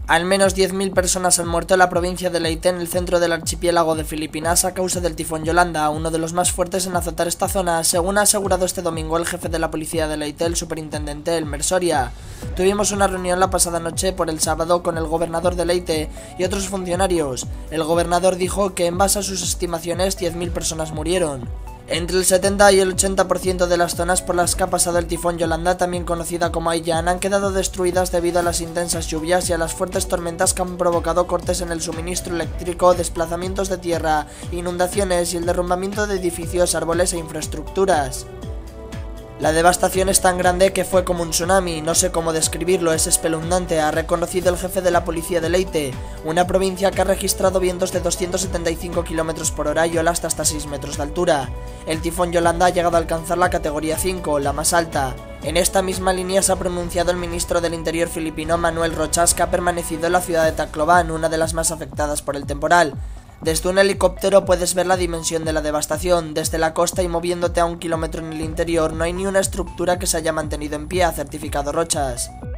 Al menos 10.000 personas han muerto en la provincia de Leyte, en el centro del archipiélago de Filipinas, a causa del tifón Yolanda, uno de los más fuertes en azotar esta zona, según ha asegurado este domingo el jefe de la policía de Leyte, el superintendente Elmer Soria. Tuvimos una reunión la pasada noche por el sábado con el gobernador de Leyte y otros funcionarios. El gobernador dijo que en base a sus estimaciones 10.000 personas murieron. Entre el 70 y el 80% de las zonas por las que ha pasado el tifón Yolanda, también conocida como Haiyan, han quedado destruidas debido a las intensas lluvias y a las fuertes tormentas que han provocado cortes en el suministro eléctrico, desplazamientos de tierra, inundaciones y el derrumbamiento de edificios, árboles e infraestructuras. La devastación es tan grande que fue como un tsunami, no sé cómo describirlo, es espeluznante, ha reconocido el jefe de la policía de Leyte, una provincia que ha registrado vientos de 275 km por hora y olas hasta 6 metros de altura. El tifón Yolanda ha llegado a alcanzar la categoría 5, la más alta. En esta misma línea se ha pronunciado el ministro del Interior filipino Manuel Roxas, que ha permanecido en la ciudad de Tacloban, una de las más afectadas por el temporal. Desde un helicóptero puedes ver la dimensión de la devastación. Desde la costa y moviéndote a 1 kilómetro en el interior no hay ni una estructura que se haya mantenido en pie, ha certificado Roxas.